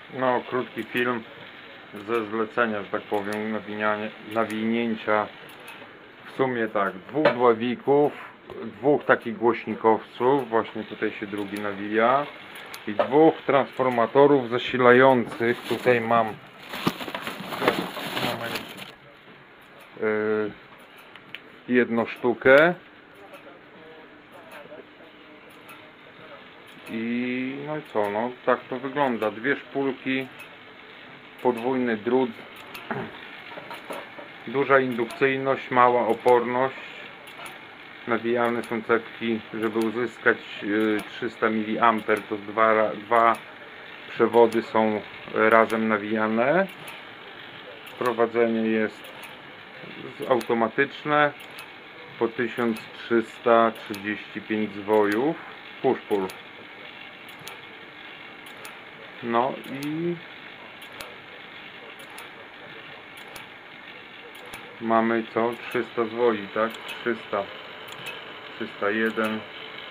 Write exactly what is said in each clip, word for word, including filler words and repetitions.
No, krótki film ze zlecenia, że tak powiem, nawinianie, nawinięcia. W sumie tak, dwóch dławików, dwóch takich głośnikowców, właśnie tutaj się drugi nawija, i dwóch transformatorów zasilających. Tutaj mam yy, jedną sztukę i no i co, no tak to wygląda. Dwie szpulki, podwójny drut, duża indukcyjność, mała oporność. Nawijane są cewki, żeby uzyskać trzysta miliamperów, to dwa, dwa przewody są razem nawijane. Prowadzenie jest automatyczne po tysiąc trzysta trzydzieści pięć zwojów, push-pull. No i mamy co? trzysta zwoi, tak? trzysta, trzysta jeden.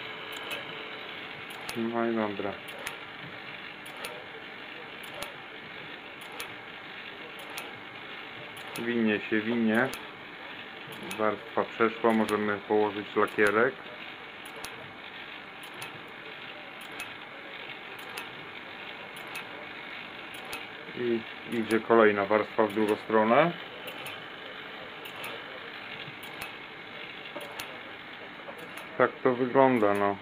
No i dobra. Winie się winie. Warstwa przeszła, możemy położyć lakierek. I idzie kolejna warstwa w drugą stronę. Tak to wygląda, no.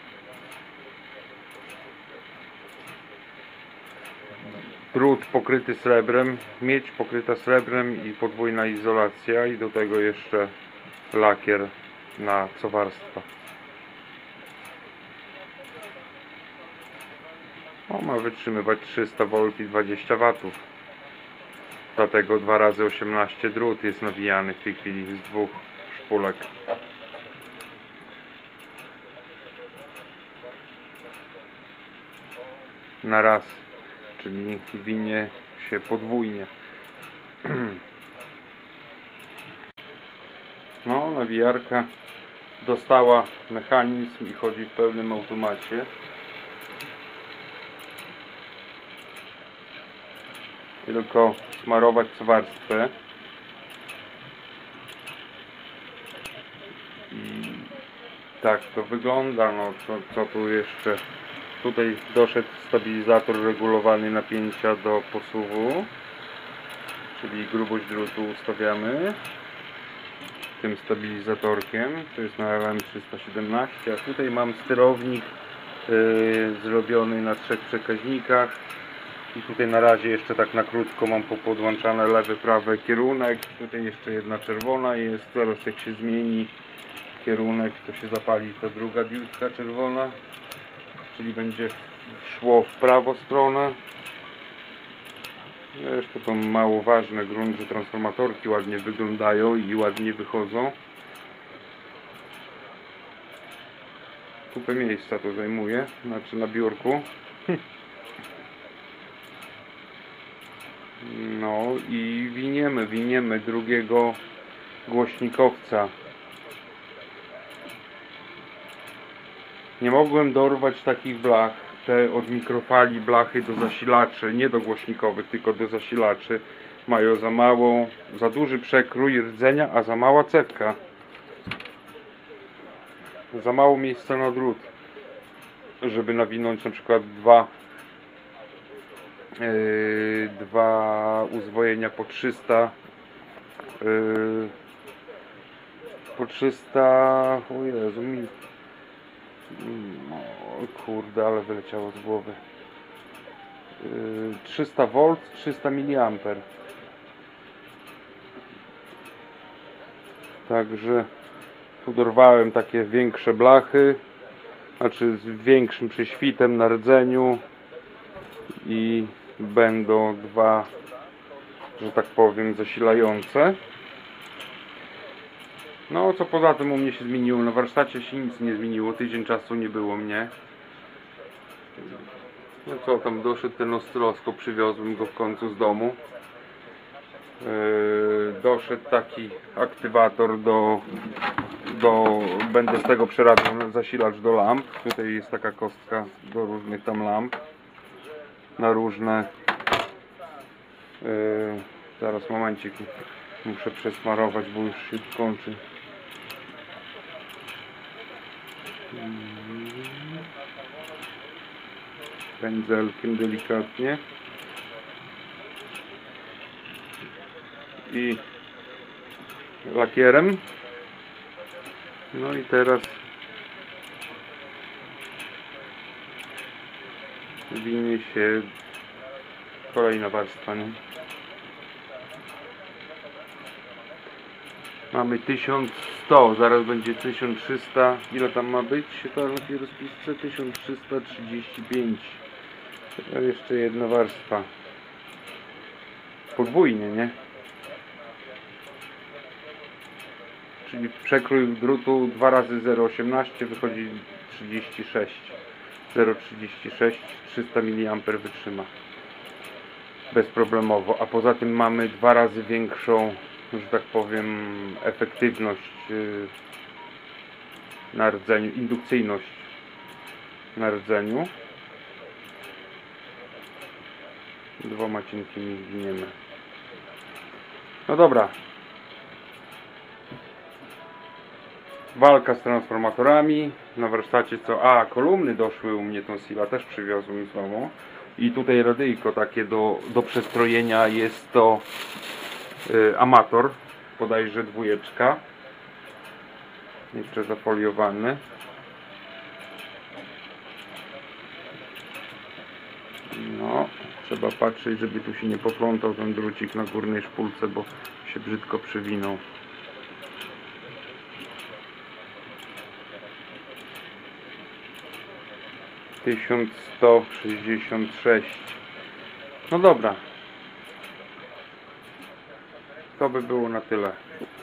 Drut pokryty srebrem, miedź pokryta srebrem i podwójna izolacja, i do tego jeszcze lakier na co warstwa. O, ma wytrzymywać trzysta woltów i dwadzieścia watów. Dlatego dwa razy osiemnaście drut jest nawijany w tej chwili z dwóch szpulek. Na raz, czyli winie się podwójnie. No, nawijarka dostała mechanizm i chodzi w pełnym automacie. Tylko smarować co warstwę. I tak to wygląda. No, co, co tu jeszcze? Tutaj doszedł stabilizator regulowany napięcia do posuwu, czyli grubość drutu ustawiamy tym stabilizatorkiem. To jest na L M trzysta siedemnaście, a tutaj mam sterownik yy, zrobiony na trzech przekaźnikach. I tutaj na razie jeszcze tak na krótko mam popodłączane lewy, prawy kierunek. Tutaj jeszcze jedna czerwona jest, zaraz jak się zmieni kierunek, to się zapali ta druga diodka czerwona, czyli będzie szło w prawą stronę. Zresztą to mało ważne, grunt, że transformatorki ładnie wyglądają i ładnie wychodzą. Kupę miejsca to zajmuje, znaczy na biurku. No i winiemy, winiemy drugiego głośnikowca. Nie mogłem dorwać takich blach, te od mikrofali blachy do zasilaczy, nie do głośnikowych, tylko do zasilaczy. Mają za małą, za duży przekrój rdzenia, a za mała cewka. Za mało miejsca na drut, żeby nawinąć na przykład dwa Yy, dwa uzwojenia po trzysta yy, po trzysta, o Jezu mi o kurde, ale wyleciało z głowy. yy, trzysta wolt, trzysta miliamperów. Także tu dorwałem takie większe blachy, znaczy z większym prześwitem na rdzeniu, i będą dwa, że tak powiem, zasilające. No, co poza tym u mnie się zmieniło? Na warsztacie się nic nie zmieniło, tydzień czasu nie było mnie. No co tam, doszedł ten oscyloskop, przywiozłem go w końcu z domu. Yy, doszedł taki aktywator do, do będę z tego przerabiał zasilacz do lamp. Tutaj jest taka kostka do różnych tam lamp, na różne Yy, zaraz momencik, muszę przesmarować, bo już się kończy. Pędzelkiem delikatnie i lakierem. No i teraz winie się kolejna warstwa, nie? Mamy tysiąc sto, zaraz będzie tysiąc trzysta. Ile tam ma być? To na tej rozpisce tysiąc trzysta trzydzieści pięć. To jeszcze jedna warstwa. Podwójnie, nie? Czyli przekrój drutu dwa razy zero przecinek osiemnaście wychodzi trzydzieści sześć. zero przecinek trzydzieści sześć, trzysta miliamperów wytrzyma bezproblemowo, a poza tym mamy dwa razy większą, że tak powiem, efektywność na rdzeniu, indukcyjność na rdzeniu. Dwoma cienkimi winiemy. No dobra. Walka z transformatorami. Na warsztacie co? A, kolumny doszły u mnie, tą Sila też przywiozłem znowu. I tutaj radyjko takie do, do przestrojenia, jest to y, Amator, bodajże dwójeczka. Jeszcze zafoliowany. No, trzeba patrzeć, żeby tu się nie poplątał ten drucik na górnej szpulce, bo się brzydko przewinął. tysiąc sto sześćdziesiąt sześć. No dobra. To by było na tyle.